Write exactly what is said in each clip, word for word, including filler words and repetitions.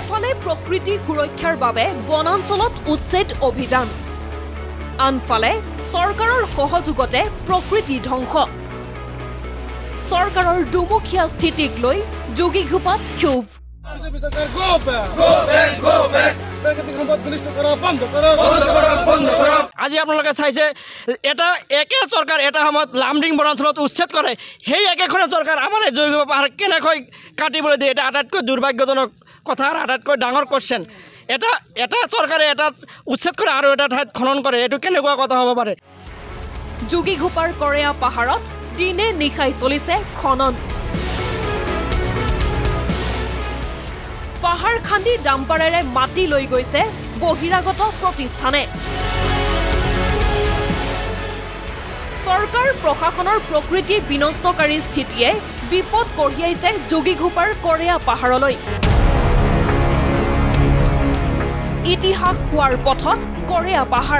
এফালে প্ৰকৃতি সুৰক্ষাৰ বাবে বনাঞ্চলত উচ্ছেদ অভিযান আনফালে চৰকাৰৰ সহযোগতে প্ৰকৃতি ধ্বংস চৰকাৰৰ দুমুখীয়া স্থিতিক লৈ যোগীঘোপাত ক্ষোভ আজি আপোনালোকে চাইছে এটা একে চৰকাৰ এটা সময়ত লামডিং বনাঞ্চলত উচ্ছেদ কৰে সেই একেখন চৰকাৰ আমাৰ জৈৱ পাহাৰ কেনেকৈ কাটিবলৈ দিয়ে এটা আটাইতকৈ দুৰ্ভাগ্যজনক কথা আৰু আটাইতকৈ ডাঙৰ কোৱেশ্চন এটা এটা চৰকাৰে এটা উচ্ছেদ কৰে আৰু এটা ঠাইত খনন কৰে এইটো কেনেকুৱা কথা হ'ব পাৰে যোগীঘোপাৰ কৰেয়া পাহাৰত দিনে নিশাই চলিছে খনন পাহাৰ খান্দি ডাম্পাৰেৰে মাটি লৈ গৈছে বহিৰাগত প্ৰতিষ্ঠানে চৰকাৰ প্ৰশাসনৰ প্ৰকৃতি বিনষ্টকাৰী স্থিতিয়ে বিপদ কঢ়িয়াইছে যোগীঘোপাৰ কৰেয়া পাহাৰলৈ ইতিহাস হোৱাৰ পথত কৰেয়া পাহাৰ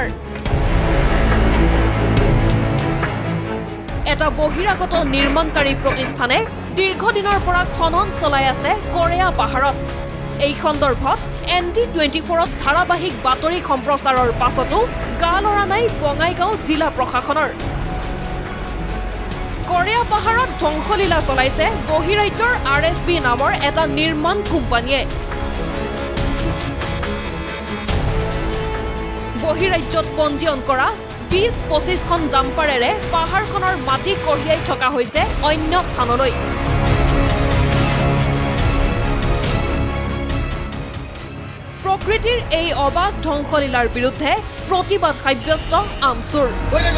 এটা বহিৰাগত নিৰ্মাণকাৰী প্ৰতিষ্ঠানে দীৰ্ঘদিনৰ পৰা খনন চলাই আছে কৰেয়া পাহাৰত এই সন্দৰ্ভত এন ডি টুৱেণ্টি ফ'ৰত ধাৰাবাহিক বাতৰি সম্প্ৰচাৰৰ পাছতো গা লৰা নাই বঙাইগাঁও জিলা প্ৰশাসনৰ কৰেয়া পাহাৰত ধ্বংসলীলা চলাইছে বহিৰাজ্যৰ আৰ এছ বি নামৰ এটা নিৰ্মাণ কোম্পানীয়ে বহিৰাজ্যত পঞ্জীয়ন কৰা বিশ পঁচিছখন ডাম্পাৰেৰে পাহাৰখনৰ মাটি কঢ়িয়াই থকা হৈছে অন্য স্থানলৈ প্ৰকৃতিৰ এই অবাধ ধ্বংসলীলাৰ বিৰুদ্ধে প্ৰতিবাদ সাব্যস্ত আমচুৰ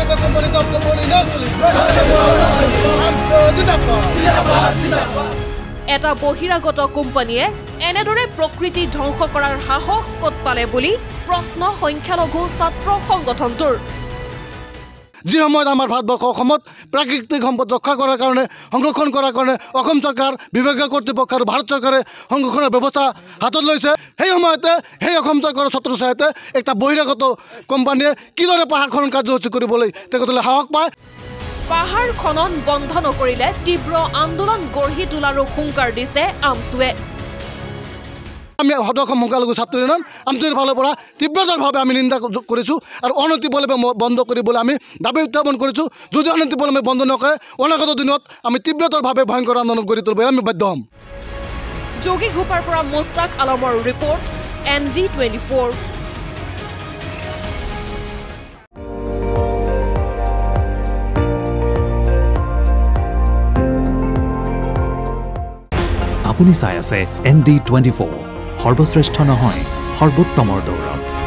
এটা বহিৰাগত কোম্পানীয়ে এনেদৰে প্ৰকৃতি ধ্বংস কৰাৰ সাহস ক'ত পালে বুলি প্ৰশ্ন সংখ্যালঘু ছাত্ৰ সংগঠনটোৰ যি সময়ত আমাৰ ভাৰতবৰ্ষ অসমত প্ৰাকৃতিক সম্পদ ৰক্ষা কৰাৰ কাৰণে সংৰক্ষণ কৰাৰ কাৰণে অসম চৰকাৰ বিভাগীয় কৰ্তৃপক্ষ আৰু ভাৰত চৰকাৰে সংৰক্ষণৰ ব্যৱস্থা হাতত লৈছে সেই সময়তে সেই অসম চৰকাৰৰ ছাত্ৰ ছাত্ৰীয়ে একটা বহিৰাগত কোম্পানীয়ে কিদৰে পাহাৰ খনন কাৰ্যসূচী কৰিবলৈ তেখেতলৈ সাহস পায় পাহাৰ খনন বন্ধ নকৰিলে তীব্ৰ আন্দোলন গঢ়ি তোলাৰো হুংকাৰ দিছে আমচুৱে আমি সদস্য সংখ্যালঘু ছাত্ৰ ইউনিয়ন আমচুৰ ফালৰ পৰা তীব্ৰতৰভাৱে আমি নিন্দা কৰিছোঁ আৰু অনতিপলমে বন্ধ কৰিবলৈ আমি দাবী উত্থাপন কৰিছোঁ যদি অনতিপলমে বন্ধ নকৰে অনাগত দিনত আমি তীব্ৰতৰভাৱে ভয়ংকৰ আন্দোলন গঢ়ি তুলিবলৈ আমি বাধ্য হ'ম যোগীঘোপাৰ পৰা মুস্তাক আলমৰ report N D twenty four আপুনি চাই আছে এন ডি টুৱেণ্টি ফ'ৰ সৰ্বশ্ৰেষ্ঠ নহয় সৰ্বোত্তমৰ দৌৰত